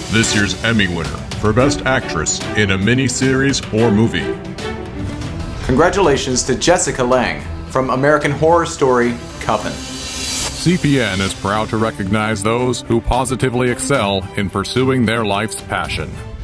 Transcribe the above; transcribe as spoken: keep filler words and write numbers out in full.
this year's Emmy winner for Best Actress in a Miniseries or Movie. Congratulations to Jessica Lange from American Horror Story Coven. C P N is proud to recognize those who positively excel in pursuing their life's passion.